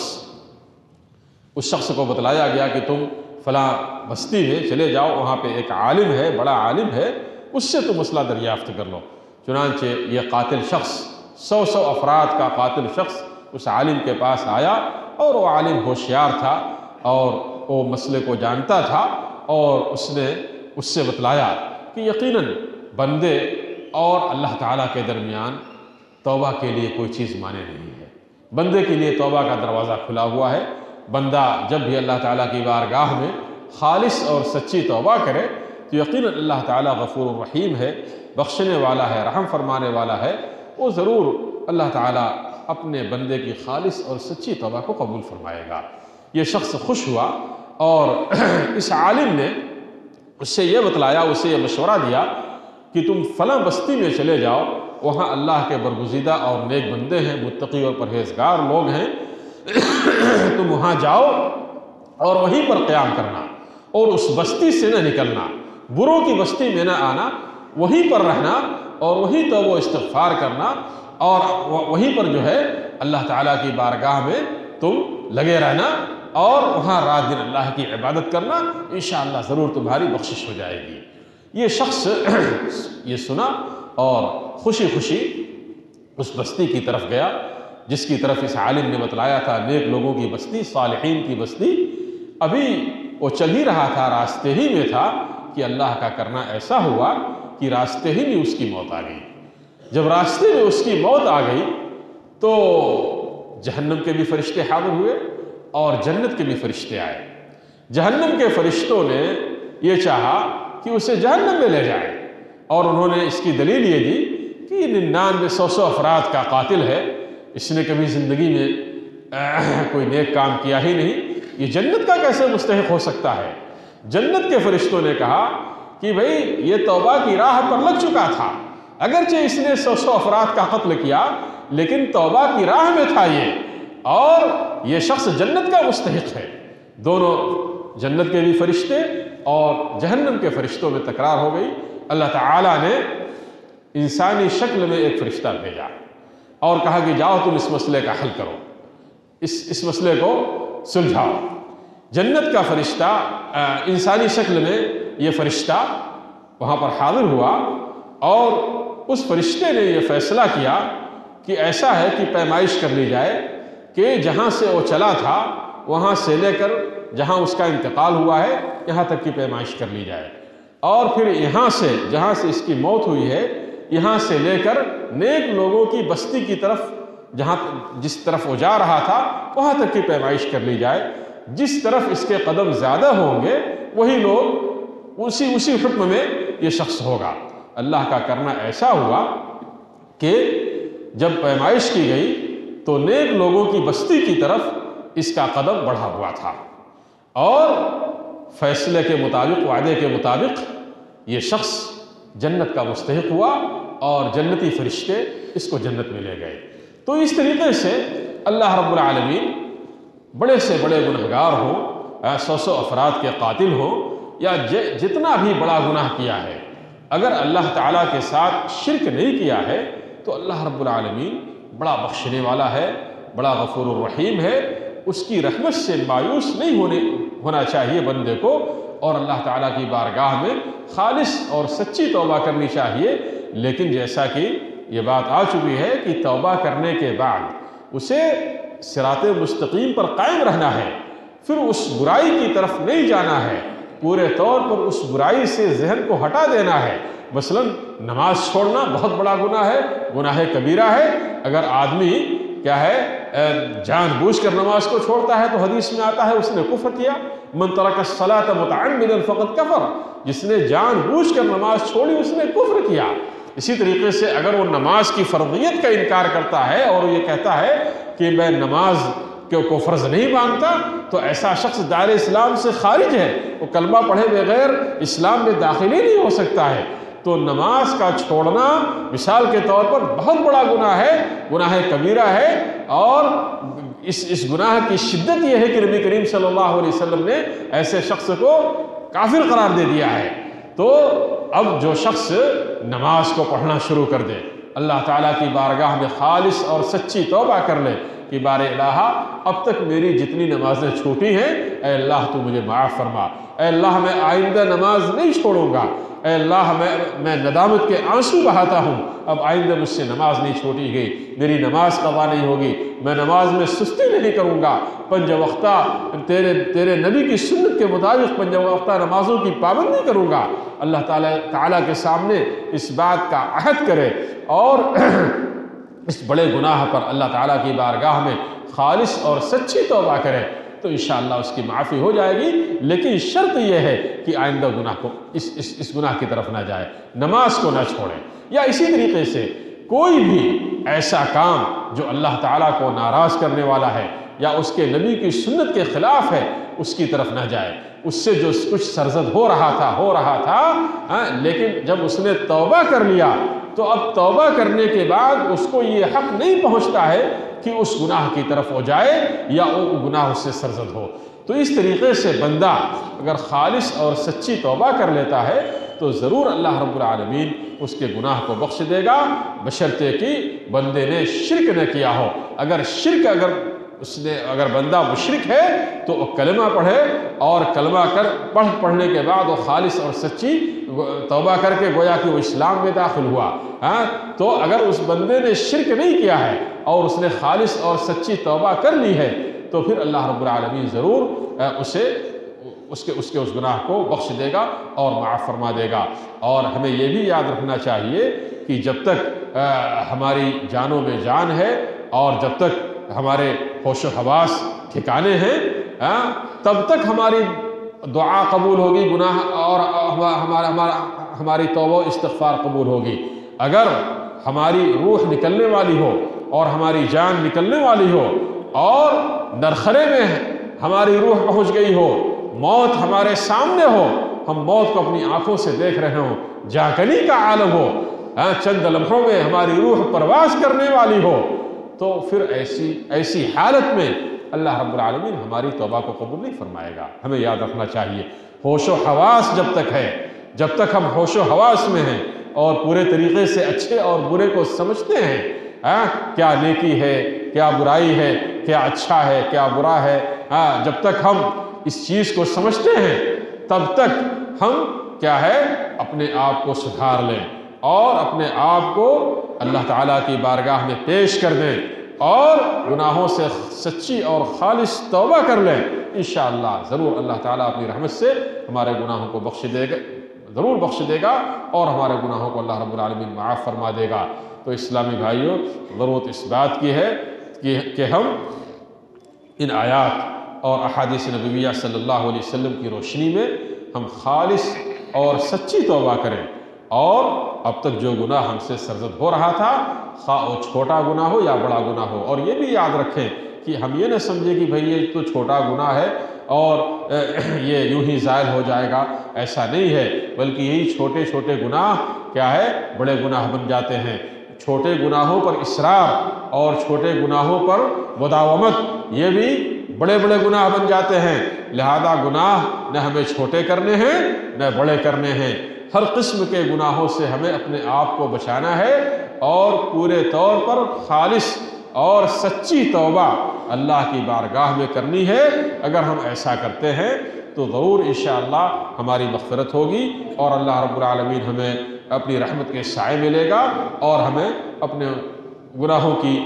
اس شخص کو بتلایا گیا کہ تم فلاں بستی میں چلے جاؤ، وہاں پہ ایک عالم ہے، بڑا عالم ہے، اس سے تم مسئلہ دریافت کر لو۔ چنانچہ یہ قاتل شخص، 100 افراد کا قاتل شخص اس عالم کے پاس آیا، اور وہ عالم ہوشیار تھا اور وہ مسئلے کو جانتا تھا، اور اس نے اس سے بتلایا کہ یقیناً بندے اور اللہ تعالیٰ کے درمیان توبہ کے لیے کوئی چیز مانے نہیں ہے، بندے کے لیے توبہ کا دروازہ کھلا ہوا ہے۔ بندہ جب بھی اللہ تعالیٰ کی بارگاہ میں خالص اور سچی توبہ کرے تو یقیناً اللہ تعالیٰ غفور الرحیم ہے، بخشنے والا ہے، رحم فرمانے والا ہے، وہ ضرور اللہ تعالیٰ اپنے بندے کی خالص اور سچی توبہ کو قبول فرمائے گا۔ یہ شخص خوش ہوا اور اس عالم نے اس سے یہ بتلایا، اسے یہ مشورہ دیا کہ تم فلاں بستی میں چلے جاؤ، وہاں اللہ کے برگزیدہ اور نیک بندے ہیں، متقی اور پرہیزگار لوگ ہیں، تم وہاں جاؤ اور وہیں پر قیام کرنا، اور اس بستی سے نہ نکلنا، بروں کی بستی میں نہ آنا، وہیں پر رہنا اور وہیں توبہ استغفار کرنا، اور وہیں پر جو ہے اللہ تعالیٰ کی بارگاہ میں تم لگے رہنا اور وہاں رات دن اللہ کی عبادت کرنا، انشاءاللہ ضرور تمہاری بخشش ہو جائے گی۔ یہ شخص یہ سنا اور خوشی خوشی اس بستی کی طرف گیا جس کی طرف اس عالم نے بتلایا تھا، نیک لوگوں کی بستی، صالحین کی بستی۔ ابھی وہ چل ہی رہا تھا، راستے ہی میں تھا کہ اللہ کا کرنا ایسا ہوا کہ راستے ہی میں اس کی موت آ گئی۔ جب راستے میں اس کی موت آ گئی تو جہنم کے بھی فرشتے حاضر ہوئے اور جنت کے بھی فرشتے آئے۔ جہنم کے فرشتوں نے یہ چاہا کہ اسے جہنم میں لے جائے، اور انہوں نے اس کی دلیل یہ دی کہ 99 افراد کا قاتل ہے، اس نے کبھی زندگی میں کوئی نیک کام کیا ہی نہیں، یہ جنت کا کیسے مستحق ہو سکتا ہے؟ جنت کے فرشتوں نے کہا کہ بھئی یہ توبہ کی راہ پر لگ چکا تھا، اگرچہ اس نے 100 افراد کا قتل کیا لیکن توبہ کی راہ میں تھا یہ، اور یہ شخص جنت کا مستحق ہے۔ دونوں جنت کے بھی فرشتے اور جہنم کے فرشتوں میں تکرار ہو گئی۔ اللہ تعالیٰ نے انسانی شکل میں ایک فرشتہ بھیجا اور کہا کہ جاؤ تم اس مسئلے کا حل کرو، اس مسئلے کو سلجھاؤ۔ جنت کا فرشتہ انسانی شکل میں یہ فرشتہ وہاں پر حاضر ہوا اور اس فرشتے نے یہ فیصلہ کیا کہ ایسا ہے کہ پیمائش کر لی جائے کہ جہاں سے وہ چلا تھا وہاں سے لے کر جہاں اس کا انتقال ہوا ہے یہاں تک کی پیمائش کر لی جائے، اور پھر یہاں سے جہاں سے اس کی موت ہوئی ہے یہاں سے لے کر نیک لوگوں کی بستی کی طرف جس طرف وہ جا رہا تھا وہاں تک کی پیمائش کر لی جائے۔ جس طرف اس کے قدم زیادہ ہوں گے وہی لوگ اسی حکم میں یہ شخص ہوگا۔ اللہ کا کرنا ایسا ہوا کہ جب پیمائش کی گئی تو نیک لوگوں کی بستی کی طرف اس کا قدم بڑھا ہوا تھا، اور فیصلے کے مطابق، وعدے کے مطابق یہ شخص جنت کا مستحق ہوا اور جنتی فرشتے اس کو جنت میں لے گئے۔ تو اس طریقے سے اللہ رب العالمین بڑے سے بڑے گنہگار ہوں، 100 افراد کے قاتل ہوں، یا جتنا بھی بڑا گناہ کیا ہے، اگر اللہ تعالیٰ کے ساتھ شرک نہیں کیا ہے تو اللہ رب العالمین بڑا بخشنے والا ہے، بڑا غفور الرحیم ہے۔ اس کی رحمت سے مایوس نہیں ہونا چاہیے بندے کو، اور اللہ تعالیٰ کی بارگاہ میں خالص اور سچی توبہ کرنی چاہیے۔ لیکن جیسا کہ یہ بات آ چکی ہے کہ توبہ کرنے کے بعد اسے صراط مستقیم پر قائم رہنا ہے، پھر اس برائی کی طرف نہیں جانا ہے، پورے طور پر اس برائی سے ذہن کو ہٹا دینا ہے۔ مثلا نماز چھوڑنا بہت بڑا گناہ ہے، گناہ کبیرہ ہے۔ اگر آدمی کیا ہے جان بوجھ کر نماز کو چھوڑتا ہے تو حدیث میں آتا ہے اس نے کفر کیا، من ترک الصلاۃ متعمدا فقد کفر، جس نے جان بوجھ کر نماز چھوڑی اس نے کفر کیا۔ اسی طریقے سے اگر وہ نماز کی فرضیت کا انکار کرتا ہے اور یہ کہتا ہے کہ میں نماز کو فرض نہیں مانتا، تو ایسا شخص دائرہ اسلام سے خارج ہے، وہ کلمہ پڑھے بغیر اسلام میں داخل ہی نہیں ہو سکتا ہے۔ تو نماز کا چھوڑنا مثال کے طور پر بہت بڑا گناہ ہے، گناہ کبیرہ ہے، اور اس گناہ کی شدت یہ ہے کہ نبی کریم صلی اللہ علیہ وسلم نے ایسے شخص کو کافر قرار دے دیا ہے۔ تو اب جو شخص نماز کو پڑھنا شروع کر دے، اللہ تعالیٰ کی بارگاہ میں خالص اور سچی توبہ کر لے کہ بار الہ اب تک میری جتنی نمازیں چھوٹی ہیں اے اللہ تو مجھے معاف فرما، اے اللہ میں آئندہ نماز نہیں چھوڑوں گا، اے اللہ میں ندامت کے آنسو بہاتا ہوں، اب آئندہ مجھ سے نماز نہیں چھوٹی گئی، میری نماز قضا نہیں ہوگی، میں نماز میں سستی نہیں کروں گا، پنج وقتہ تیرے نبی کی سنت کے مطابق پنج وقتہ نمازوں کی پابندی کروں گا۔ اللہ تعالیٰ کے سامنے اس بات کا عہد کرے اور اس بڑے گناہ پر اللہ تعالیٰ کی بارگاہ میں خالص اور سچی توبہ کرے تو انشاءاللہ اس کی معافی ہو جائے گی۔ لیکن شرط یہ ہے کہ آئندہ گناہ کو اس گناہ کی طرف نہ جائے، نماز کو نہ چھوڑے، یا اسی طریقے سے کوئی بھی ایسا کام جو اللہ تعالیٰ کو ناراض کرنے والا ہے یا اس کے نبی کی سنت کے خلاف ہے اس کی طرف نہ جائے۔ اس سے جو کچھ سرزد ہو رہا تھا لیکن جب اس نے توبہ کر لیا تو اب توبہ کرنے کے بعد اس کو یہ حق نہیں پہنچتا ہے کہ اس گناہ کی طرف ہو جائے یا وہ گناہ اس سے سرزد ہو۔ تو اس طریقے سے بندہ اگر خالص اور سچی توبہ کر لیتا ہے تو ضرور اللہ رب العالمین اس کے گناہ کو بخش دے گا، بشرطے کہ بندے نے شرک نہ کیا ہو۔ اگر بندہ مشرک ہے تو وہ کلمہ پڑھے، اور کلمہ پڑھنے کے بعد وہ خالص اور سچی توبہ کر کے گویا کہ وہ اسلام میں داخل ہوا، تو اگر اس بندے نے شرک نہیں کیا ہے اور اس نے خالص اور سچی توبہ کر لی ہے تو پھر اللہ رب العالمین ضرور اس گناہ کو بخش دے گا اور معاف فرما دے گا۔ اور ہمیں یہ بھی یاد رکھنا چاہیے کہ جب تک ہماری جانوں میں جان ہے اور جب تک ہمارے ہوش و حواس ٹھکانے ہیں، تب تک ہماری دعا قبول ہوگی، گناہ اور ہماری توبہ استغفار قبول ہوگی۔ اگر ہماری روح نکلنے والی ہو اور ہماری جان نکلنے والی ہو اور نرخرے میں ہماری روح پہنچ گئی ہو، موت ہمارے سامنے ہو، ہم موت کو اپنی آنکھوں سے دیکھ رہے ہوں، جاگنی کا عالم ہو، چند لمحوں میں ہماری روح پرواز کرنے والی ہو، تو پھر ایسی حالت میں اللہ رب العالمین ہماری توبہ کو قبول نہیں فرمائے گا۔ ہمیں یاد رکھنا چاہیے ہوش و حواس جب تک ہے، جب تک ہم ہوش و حواس میں ہیں اور پورے طریقے سے اچھے اور برے کو سمجھتے ہیں، کیا نیکی ہے، کیا برائی ہے، کیا اچھا ہے، کیا برا ہے، جب تک ہم اس چیز کو سمجھتے ہیں تب تک ہم کیا ہے اپنے آپ کو سدھار لیں اور اپنے آپ کو اللہ تعالیٰ کی بارگاہ میں پیش کر دیں اور گناہوں سے سچی اور خالص توبہ کر لیں۔ انشاءاللہ ضرور اللہ تعالیٰ اپنی رحمت سے ہمارے گناہوں کو بخش دے گا، ضرور بخش دے گا اور ہمارے گناہوں کو اللہ رب العالمین معاف فرما دے گا۔ تو اسلامی بھائیوں، ضرورت اس بات کی ہے کہ ہم ان آیات اور احادیث نبویہ صلی اللہ علیہ وسلم کی روشنی میں ہم خالص اور سچی توبہ کریں، اور اب تک جو گناہ ہم سے سرزد ہو رہا تھا، خواہ وہ چھوٹا گناہ ہو یا بڑا گناہ ہو، اور یہ بھی یاد رکھیں کہ ہم یہ نہ سمجھیں کہ بھئی یہ تو چھوٹا گناہ ہے اور یہ یوں ہی زائل ہو جائے گا، ایسا نہیں ہے، بلکہ یہی چھوٹے چھوٹے گناہ کیا ہے بڑے گناہ بن جاتے ہیں۔ چھوٹے گناہوں پر اصرار اور چھوٹے گناہوں پر مداومت یہ بھی بڑے بڑے گناہ بن جاتے ہیں، لہذا گناہ نہ ہمیں چھوٹے کرنے ہیں نہ بڑے کرنے ہیں، ہر قسم کے گناہوں سے ہمیں اپنے آپ کو بچانا ہے اور پورے طور پر خالص اور سچی توبہ اللہ کی بارگاہ میں کرنی ہے۔ اگر ہم ایسا کرتے ہیں تو ضرور انشاءاللہ ہماری مغفرت ہوگی اور اللہ رب العالمین ہمیں اپنی رحمت کے سائے ملے گا اور ہمیں اپنے گناہوں کی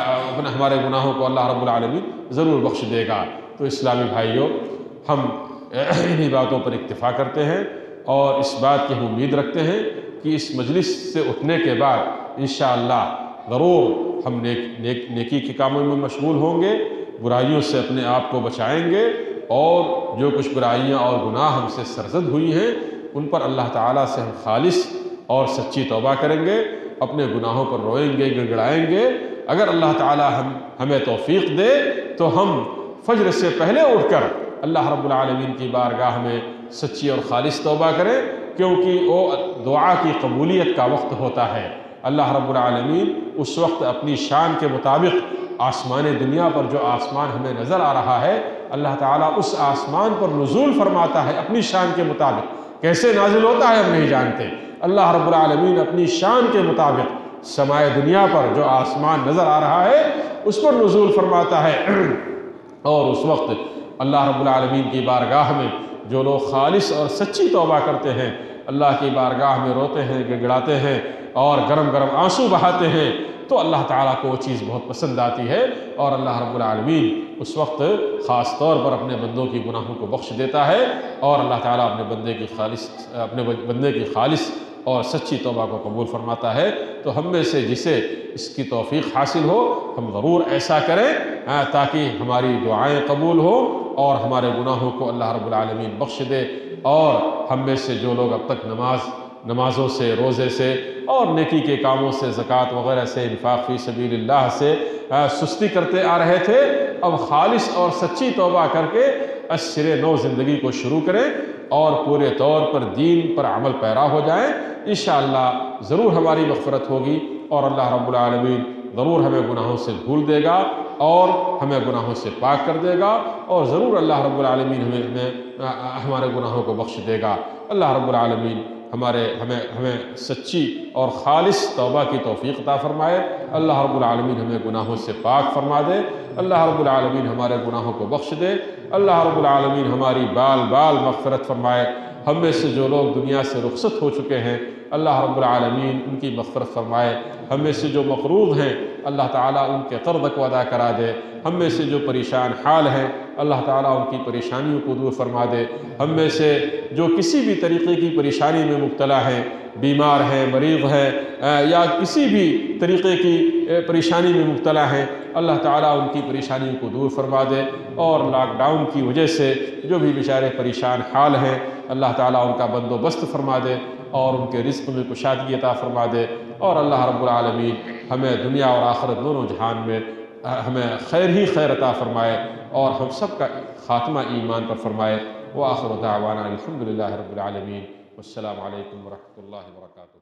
ہمارے گناہوں کو اللہ رب العالمین ضرور بخش دے گا۔ تو اسلامی بھائیوں، ہم انہی باتوں پر اکتفا کرتے ہیں اور اس بات کی ہم امید رکھتے ہیں کہ اس مجلس سے اٹھنے کے بعد انشاءاللہ ضرور ہم نیکی کے کاموں میں مشغول ہوں گے، برائیوں سے اپنے آپ کو بچائیں گے، اور جو کچھ برائیاں اور گناہ ہم سے سرزد ہوئی ہیں ان پر اللہ تعالیٰ سے ہم خالص اور سچی توبہ کریں گے، اپنے گناہوں پر روئیں گے، گڑگڑائیں گے۔ اگر اللہ تعالیٰ ہمیں توفیق دے تو ہم فجر سے پہلے اٹھ کر اللہ رب العالمین کی بارگاہ میں سچی اور خالص توبہ کریں، کیونکہ وہ دعا کی قبولیت کا وقت ہوتا ہے۔ اللہ رب العالمین اس وقت اپنی شان کے مطابق آسمان دنیا پر جو آسمان ہمیں نظر آ رہا ہے، اللہ تعالیٰ اس آسمان پر نزول فرماتا ہے اپنی شان کے مطابق۔ کیسے نازل ہوتا ہے ہم نہیں جانتے، اللہ رب العالمین اپنی شان کے مطابق سمائے دنیا پر جو آسمان نظر آ رہا ہے اس پر نزول فرماتا ہے، اور اس وقت اللہ رب العالمین کی بارگاہ میں جو لوگ خالص اور سچی توبہ کرتے ہیں، اللہ کی بارگاہ میں روتے ہیں، گڑگڑاتے ہیں اور گرم گرم آنسو بہاتے ہیں، تو اللہ تعالیٰ کو وہ چیز بہت پسند آتی ہے، اور اللہ رب العالمین اس وقت خاص طور پر اپنے بندوں کی گناہوں کو بخش دیتا ہے، اور اللہ تعالیٰ اپنے بندے کی خالص اور سچی توبہ کو قبول فرماتا ہے۔ تو ہم میں سے جسے اس کی توفیق حاصل ہو ہم ضرور ایسا کریں تاکہ ہماری دعائیں قبول ہو اور ہمارے گناہوں کو اللہ رب العالمین بخش دے، اور ہم میں سے جو لوگ اب تک نمازوں سے، روزے سے اور نیکی کے کاموں سے، زکوٰۃ وغیرہ سے، انفاق فی سبیل اللہ سے سستی کرتے آ رہے تھے، اب خالص اور سچی توبہ کر کے سرے نو زندگی کو شروع کریں اور پورے طور پر دین پر عمل پیرا ہو جائیں۔ انشاءاللہ ضرور ہماری مغفرت ہوگی اور اللہ رب العالمین ضرور ہمیں گناہوں سے دھول دے گا اور ہمیں گناہوں سے پاک کر دے گا، اور ضرور اللہ رب العالمین ہمیں ہمارے گناہوں کو بخش دے گا۔ اللہ رب العالمین ہمیں سچی اور خالص توبہ کی توفیق عطا فرمائے۔ اللہ رب العالمین ہمیں گناہوں سے پاک فرما دے۔ اللہ رب العالمین ہمارے گناہوں کو بخش دے۔ اللہ رب العالمین ہماری بال بال مغفرت فرمائے۔ ہم میں سے جو لوگ دنیا سے رخصت ہو چکے ہیں اللہ رب العالمین ان کی مغفرت فرمائے۔ ہم میں سے جو مقروض ہیں اللہ تعالیٰ ان کے قرض کو ادا کرا دے۔ ہم میں سے جو پریشان حال ہیں اللہ تعالیٰ ان کی پریشانیوں کو دور فرما دے۔ ہم میں سے جو کسی بھی طریقے کی پریشانی میں مبتلا ہیں، بیمار ہیں، مریض ہیں یا کسی بھی طریقے کی پریشانی میں مبتلا ہیں اللہ تعالیٰ ان کی پریشانیوں کو دور فرما دے۔ اور لاک ڈاؤن کی وجہ سے جو بھی بیچارے پریشان حال ہیں اللہ تعالیٰ ان کا بندوبست فرما دے اور ان کے رزق میں کشادگی عطا فرما دے۔ اور اللہ رب العالمین ہمیں دنیا اور آخرت دونوں جہان میں ہمیں خیر ہی خیر عطا فرمائے اور ہم سب کا خاتمہ ایمان پر فرمائے۔ وآخر دعوانا الحمدللہ رب العالمین۔ والسلام علیکم ورحمۃ اللہ وبرکاتہ۔